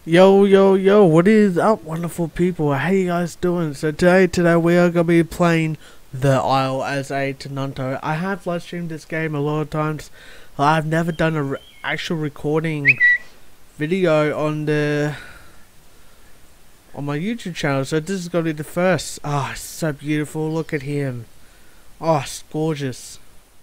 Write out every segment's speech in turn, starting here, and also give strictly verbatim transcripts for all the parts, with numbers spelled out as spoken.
Yo, yo, yo, what is up, wonderful people? How you guys doing? So today, today we are going to be playing The Isle as a Tenanto. I have live streamed this game a lot of times. I've never done an re actual recording video on the on my YouTube channel, so this is going to be the first. Ah, oh, it's so beautiful. Look at him. Oh, it's gorgeous.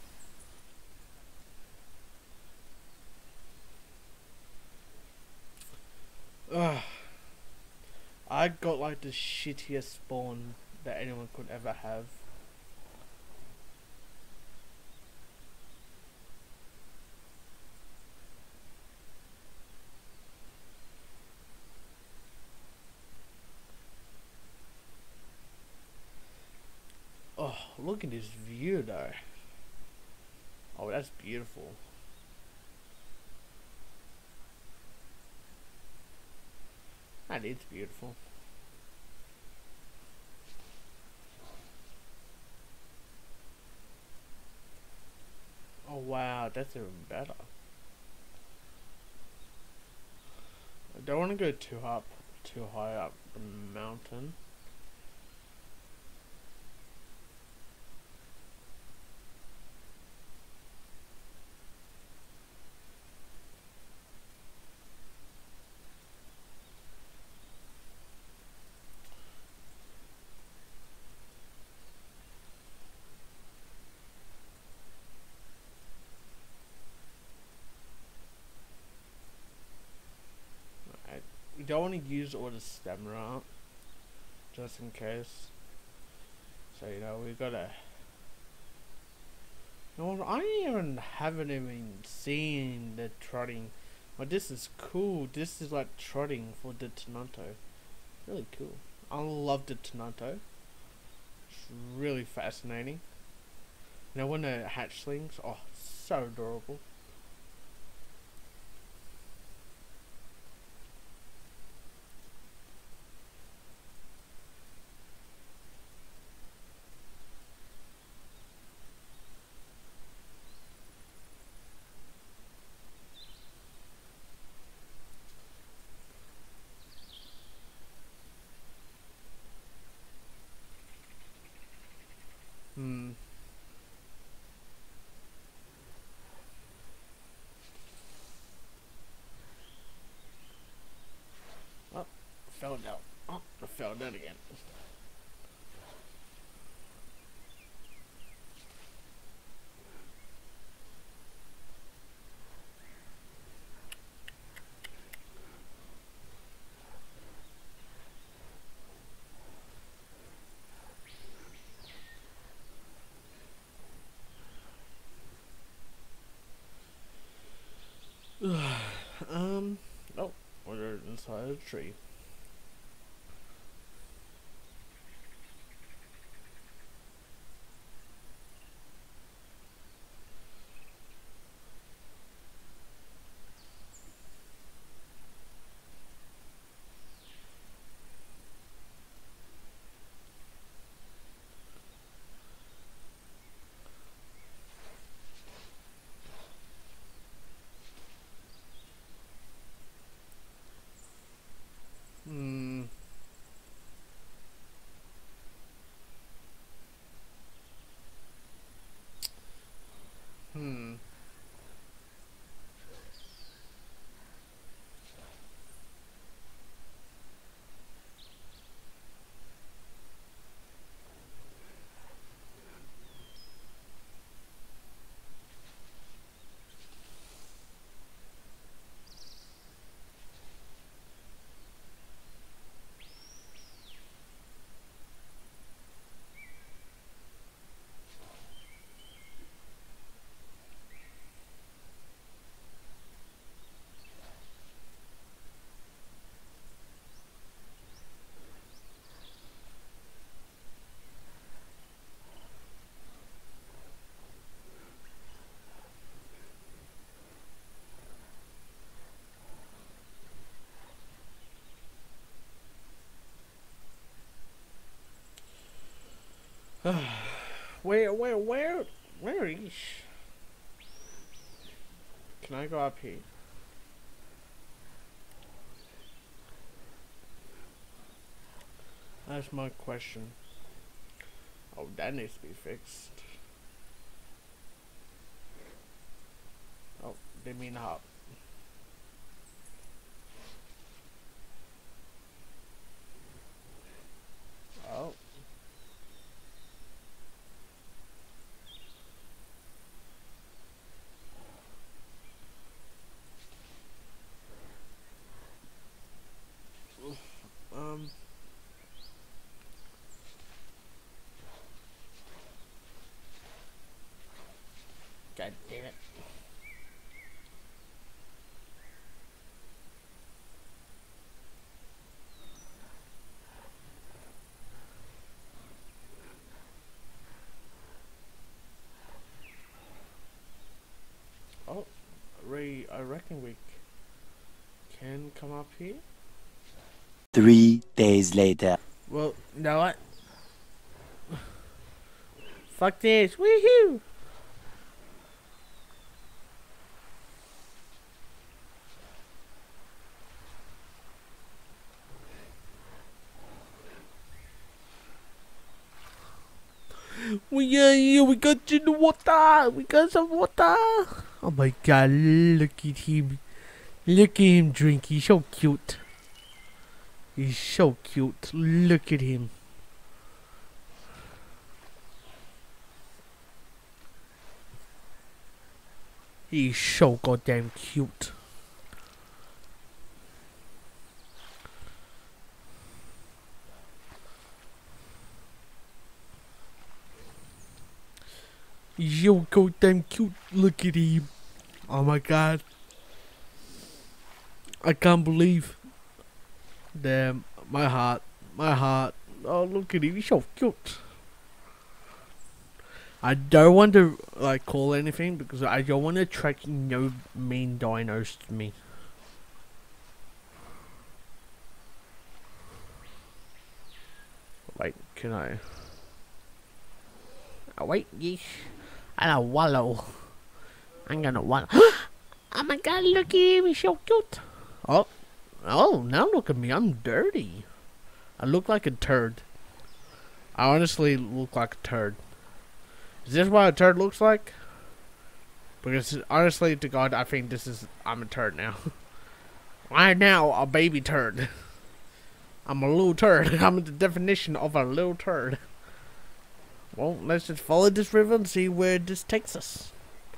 Ugh. I got like the shittiest spawn that anyone could ever have. Oh, look at this view though. Oh, that's beautiful. That is beautiful. Oh wow, that's even better. I don't want to go too up, too high up the mountain. We don't want to use all the stamina up, just in case. So you know we gotta. You know, I even haven't even seen the trotting. But this is cool. This is like trotting for the Tenanto. Really cool. I love the Tenanto. It's really fascinating. You know when the hatchlings, oh, so adorable. Hmm. Oh, fell down. Oh, I fell down again. um. Oh, we're inside a tree. Hmm. Hmm. where, where, where, where is? Can I go up here? That's my question. Oh, that needs to be fixed. Oh, didn't mean to hop. Oh. Um. God damn it. Oh, Ray, I reckon we can come up here. Three days later. Well, you know what? Fuck this. Woohoo! We are here, we got you the water, we got some water. Oh my god, look at him. Look at him drink, he's so cute. He's so cute, look at him. He's so goddamn cute. He's so goddamn cute, look at him. Oh my god. I can't believe. Damn, my heart, my heart. Oh, look at him, he's so cute. I don't want to like call anything because I don't want to attract no mean dinos to me. Wait, can I? Oh wait, yes. I know wallow. I'm gonna wallow. Oh my god, look at him, he's so cute. Oh, oh, now look at me, I'm dirty. I look like a turd. I honestly look like a turd. Is this what a turd looks like? Because honestly to God, I think this is, I'm a turd now. I'm now a baby turd. I'm a little turd. I'm the definition of a little turd. Well, let's just follow this river and see where this takes us.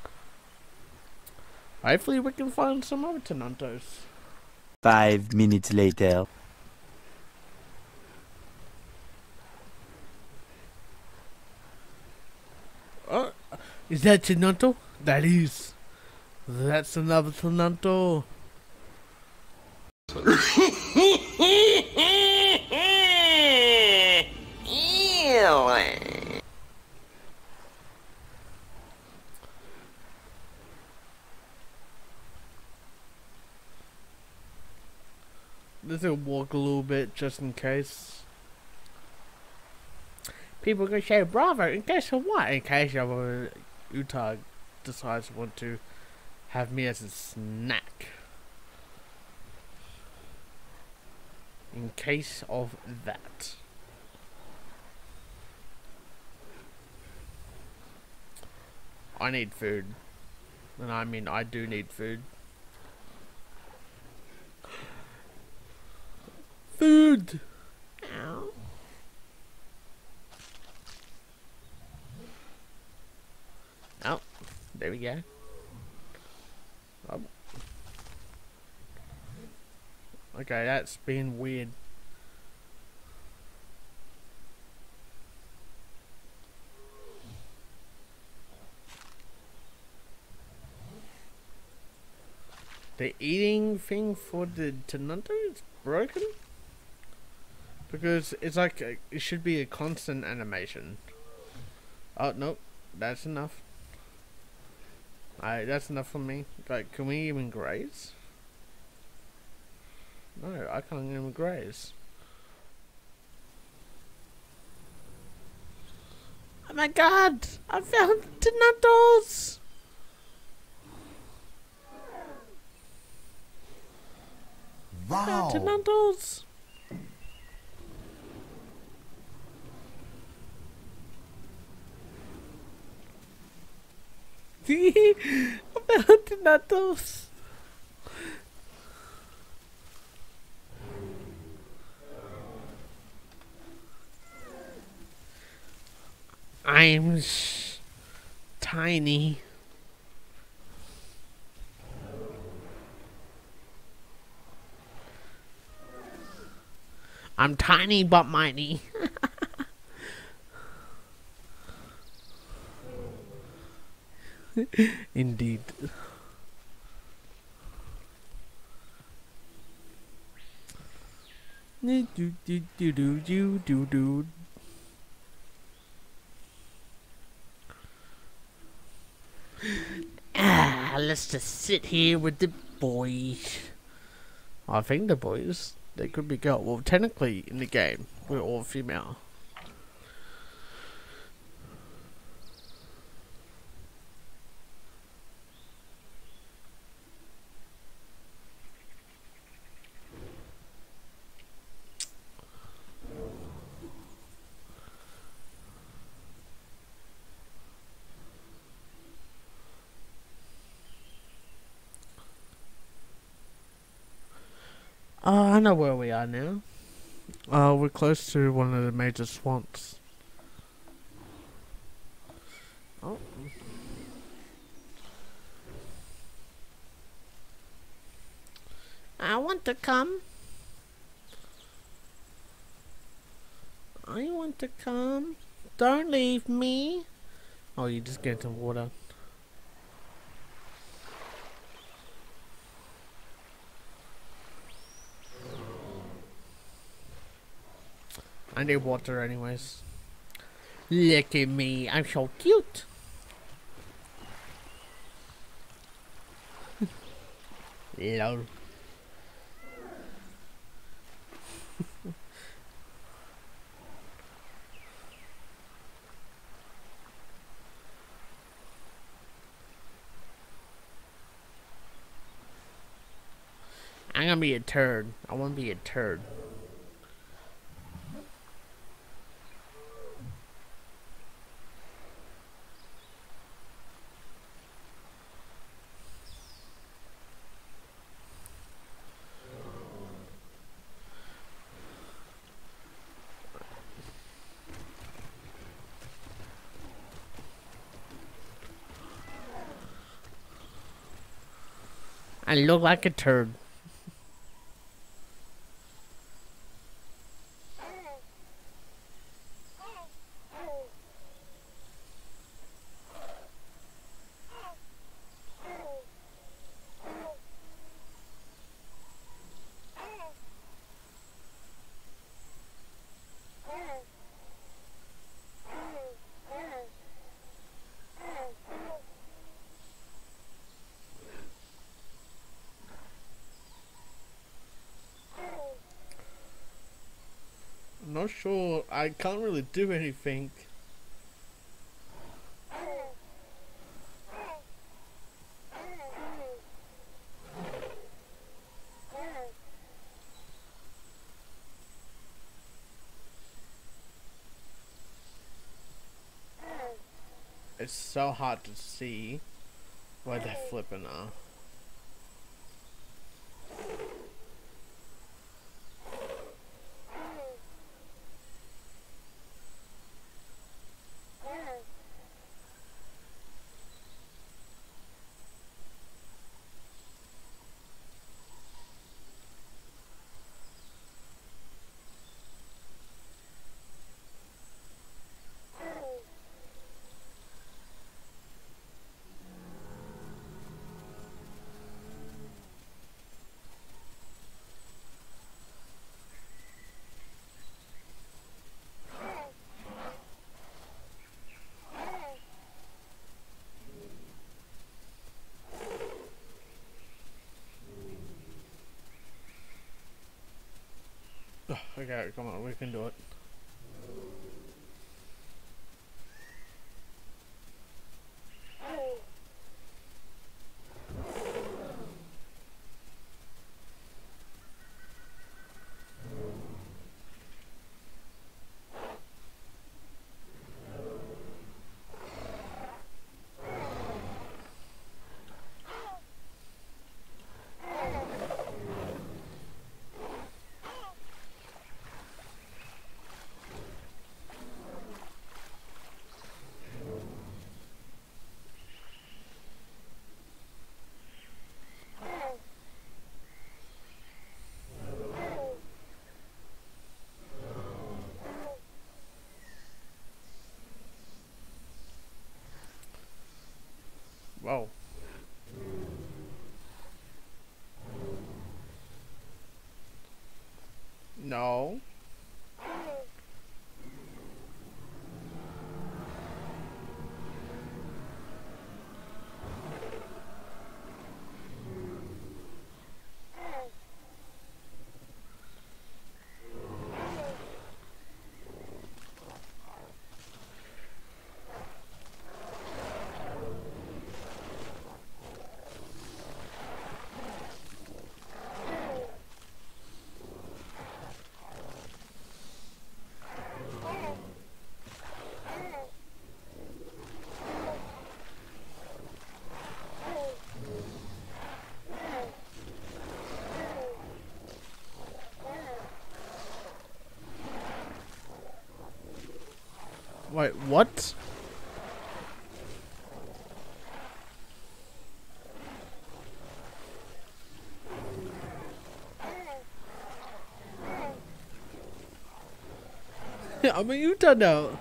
Hopefully we can find some other Tenantos. Five minutes later. Oh, is that Tenanto? That is. That's another Tenanto. Let's go walk a little bit just in case. People are gonna say bravo in case of what? In case of uh, Utah decides to want to have me as a snack. In case of that. I need food. And I mean I do need food. Food! Ow. Oh, there we go. Oh. Okay, that's been weird. The eating thing for the Tenanto is broken? Because it's like, a, it should be a constant animation. Oh, nope. That's enough. Alright, that's enough for me. Like, can we even graze? No, I can't even graze. Oh my god! I found Tenantos! Wow! Tenantos! I'm hunting at those. I'm sh tiny. I'm tiny but mighty. Indeed. Do do do do do do do. Ah, let's just sit here with the boys. I think the boys, they could be girl. Well, technically in the game, we're all female. Oh, I know where we are now. Uh, we're close to one of the major swamps. Oh. I want to come. I want to come. Don't leave me. Oh, you just get some water. I need water anyways. Look at me, I'm so cute. Lol. I'm gonna be a turd. I wanna be a turd. I look like a turd. I'm not sure. I can't really do anything. It's so hard to see where they're flipping are. Okay, come on, we can do it. No. Wait, what? I mean, you done that.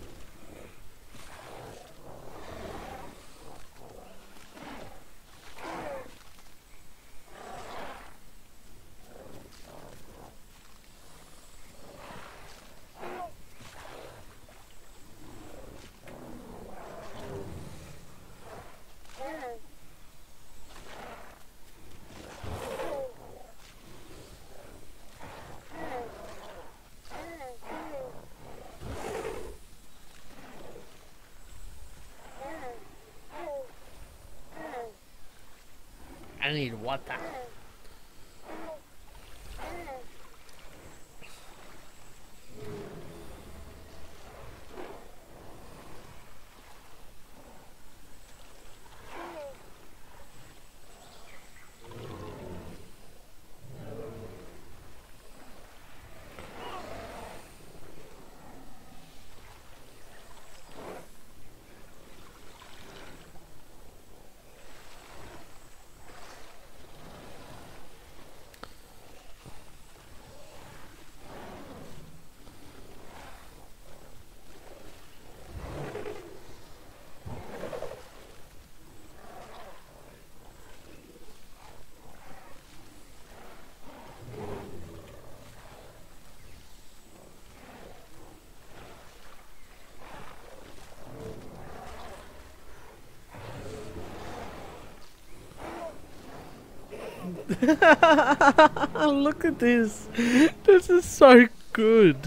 I need water. Look at this. This is so good.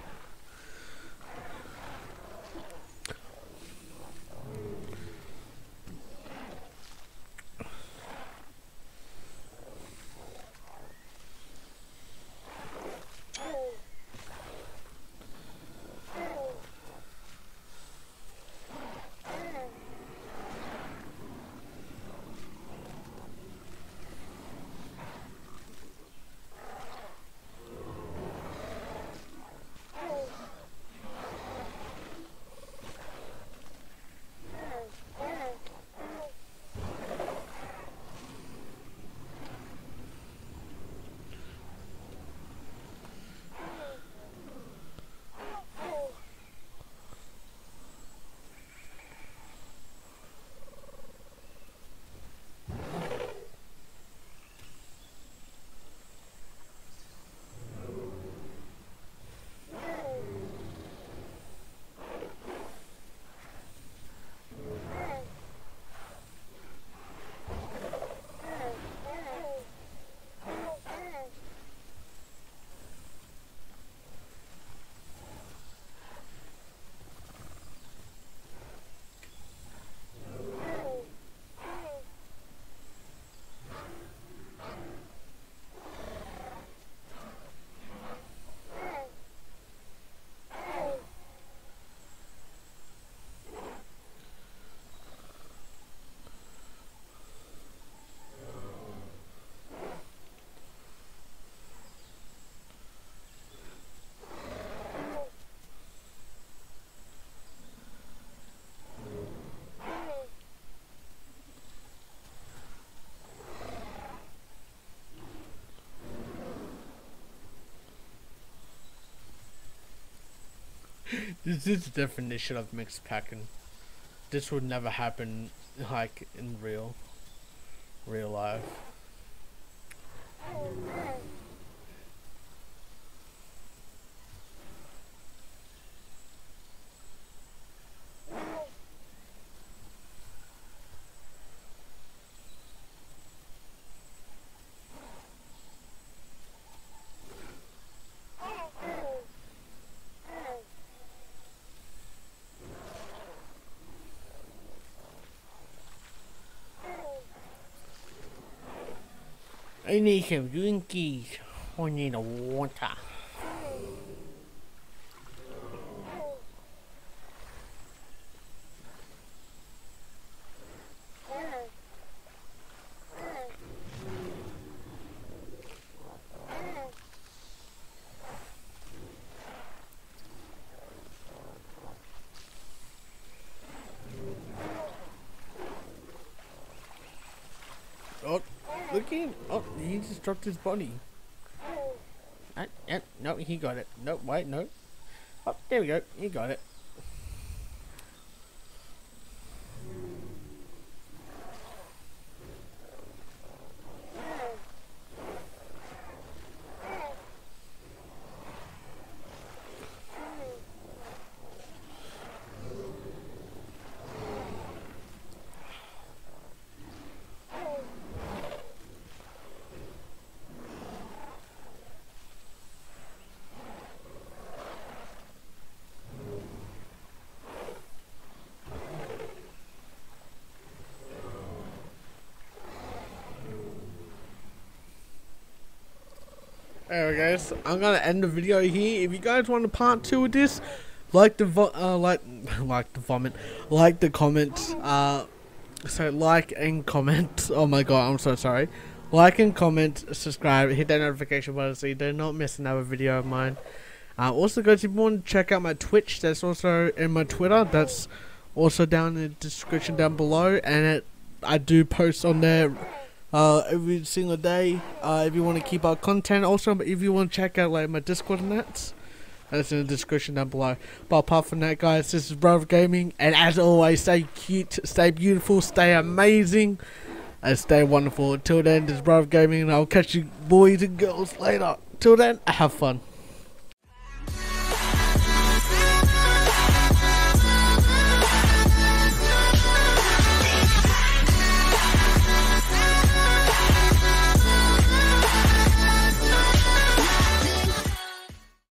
This is the definition of mixed packing. This would never happen like in real real life. I need some drinkies. I need a water. Oh, look at him. Oh, he just dropped his body. Uh, uh, no, he got it. No, wait, no. Oh, there we go. He got it. Alright guys, I'm gonna end the video here. If you guys want a part two of this, like the vo uh, like like the vomit, like the comments. Uh, so like and comment. Oh my god, I'm so sorry. Like and comment, subscribe, hit that notification button so you do not miss another video of mine. Uh, also guys, if you want to check out my Twitch, that's also in my Twitter. That's also down in the description down below, and it, I do post on there. Uh, every single day, uh, if you want to keep our content. Also, if you want to check out like my Discord and that, that's in the description down below. But apart from that guys, this is Brother Gaming, and as always, stay cute, stay beautiful, stay amazing, and stay wonderful. Until then, this is Brother Gaming, and I'll catch you boys and girls later. Till then, have fun.